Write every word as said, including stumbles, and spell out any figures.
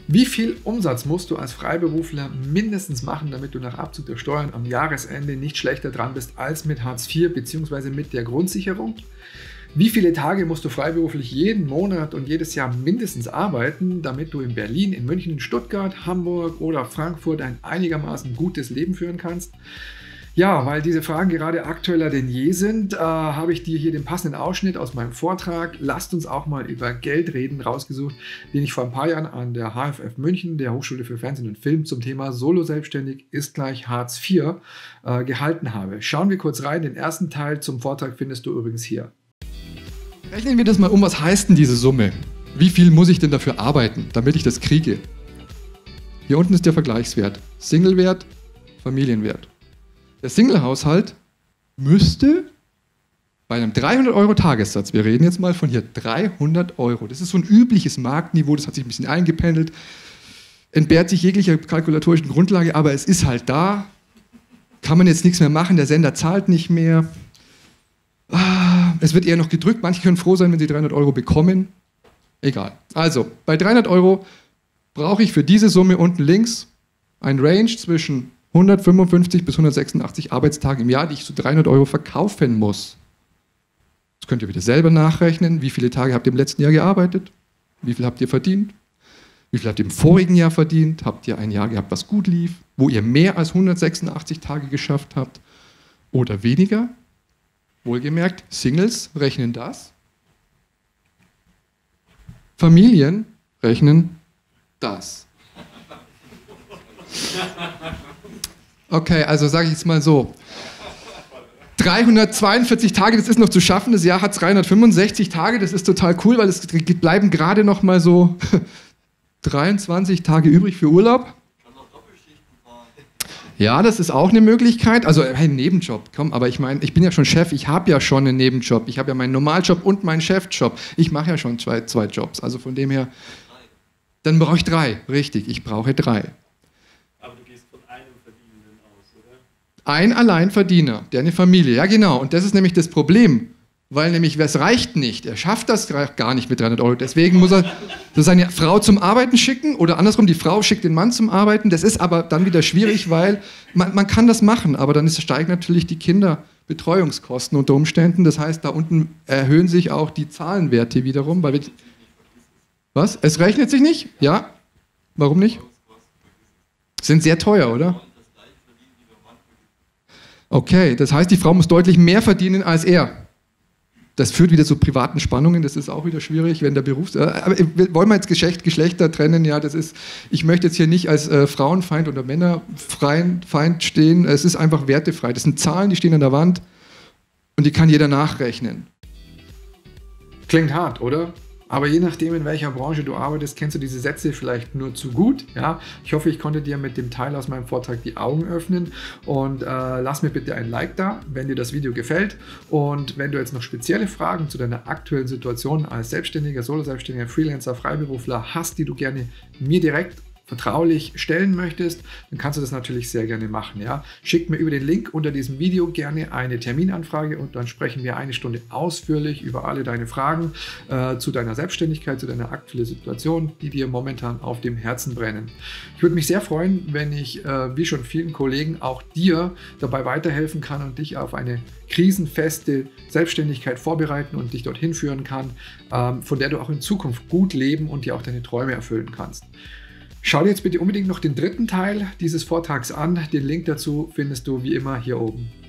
Wie viel Umsatz musst du als Freiberufler mindestens machen, damit du nach Abzug der Steuern am Jahresende nicht schlechter dran bist als mit Hartz vier bzw. mit der Grundsicherung? Wie viele Tage musst du freiberuflich jeden Monat und jedes Jahr mindestens arbeiten, damit du in Berlin, in München, in Stuttgart, Hamburg oder Frankfurt ein einigermaßen gutes Leben führen kannst? Ja, weil diese Fragen gerade aktueller denn je sind, äh, habe ich dir hier den passenden Ausschnitt aus meinem Vortrag "Lasst uns auch mal über Geld reden" rausgesucht, den ich vor ein paar Jahren an der H F F München, der Hochschule für Fernsehen und Film, zum Thema Solo-Selbstständig ist gleich Hartz vier äh, gehalten habe. Schauen wir kurz rein. Den ersten Teil zum Vortrag findest du übrigens hier. Rechnen wir das mal um, was heißt denn diese Summe? Wie viel muss ich denn dafür arbeiten, damit ich das kriege? Hier unten ist der Vergleichswert. Single-Wert, Familienwert. Der Single-Haushalt müsste bei einem dreihundert Euro Tagessatz, wir reden jetzt mal von hier dreihundert Euro, das ist so ein übliches Marktniveau, das hat sich ein bisschen eingependelt, entbehrt sich jeglicher kalkulatorischen Grundlage, aber es ist halt da, kann man jetzt nichts mehr machen, der Sender zahlt nicht mehr, es wird eher noch gedrückt, manche können froh sein, wenn sie dreihundert Euro bekommen, egal. Also, bei dreihundert Euro brauche ich für diese Summe unten links ein Range zwischen hundertfünfundfünfzig bis hundertsechsundachtzig Arbeitstage im Jahr, die ich zu dreihundert Euro verkaufen muss. Das könnt ihr wieder selber nachrechnen. Wie viele Tage habt ihr im letzten Jahr gearbeitet? Wie viel habt ihr verdient? Wie viel habt ihr im vorigen Jahr verdient? Habt ihr ein Jahr gehabt, was gut lief, wo ihr mehr als hundertsechsundachtzig Tage geschafft habt oder weniger? Wohlgemerkt, Singles rechnen das. Familien rechnen das. Okay, also sage ich jetzt mal so, dreihundertzweiundvierzig Tage, das ist noch zu schaffen, das Jahr hat dreihundertfünfundsechzig Tage, das ist total cool, weil es bleiben gerade noch mal so dreiundzwanzig Tage übrig für Urlaub. Ja, das ist auch eine Möglichkeit, also hey, Nebenjob, komm, aber ich meine, ich bin ja schon Chef, ich habe ja schon einen Nebenjob, ich habe ja meinen Normaljob und meinen Chefjob, ich mache ja schon zwei, zwei Jobs, also von dem her, dann brauche ich drei, richtig, ich brauche drei. Ein Alleinverdiener, der eine Familie, ja genau, und das ist nämlich das Problem, weil nämlich, es reicht nicht, er schafft das gar nicht mit dreihundert Euro, deswegen muss er so seine Frau zum Arbeiten schicken oder andersrum, die Frau schickt den Mann zum Arbeiten, das ist aber dann wieder schwierig, weil man, man kann das machen, aber dann ist, steigen natürlich die Kinderbetreuungskosten unter Umständen, das heißt, da unten erhöhen sich auch die Zahlenwerte wiederum, weil wir, was, es rechnet sich nicht? Ja, warum nicht? Sind sehr teuer, oder? Okay, das heißt, die Frau muss deutlich mehr verdienen als er. Das führt wieder zu privaten Spannungen, das ist auch wieder schwierig, wenn der Berufs... Äh, aber wollen wir jetzt Geschlecht, Geschlechter trennen? Ja, das ist... Ich möchte jetzt hier nicht als äh, Frauenfeind oder Männerfeind stehen, es ist einfach wertefrei. Das sind Zahlen, die stehen an der Wand und die kann jeder nachrechnen. Klingt hart, oder? Aber je nachdem, in welcher Branche du arbeitest, kennst du diese Sätze vielleicht nur zu gut. Ja? Ich hoffe, ich konnte dir mit dem Teil aus meinem Vortrag die Augen öffnen und äh, lass mir bitte ein Like da, wenn dir das Video gefällt. Und wenn du jetzt noch spezielle Fragen zu deiner aktuellen Situation als Selbstständiger, Solo-Selbstständiger, Freelancer, Freiberufler hast, die du gerne mir direkt vertraulich stellen möchtest, dann kannst du das natürlich sehr gerne machen. Ja? Schick mir über den Link unter diesem Video gerne eine Terminanfrage und dann sprechen wir eine Stunde ausführlich über alle deine Fragen äh, zu deiner Selbstständigkeit, zu deiner aktuellen Situation, die dir momentan auf dem Herzen brennen. Ich würde mich sehr freuen, wenn ich, äh, wie schon vielen Kollegen, auch dir dabei weiterhelfen kann und dich auf eine krisenfeste Selbstständigkeit vorbereiten und dich dorthin führen kann, ähm, von der du auch in Zukunft gut leben und dir auch deine Träume erfüllen kannst. Schau dir jetzt bitte unbedingt noch den dritten Teil dieses Vortrags an. Den Link dazu findest du wie immer hier oben.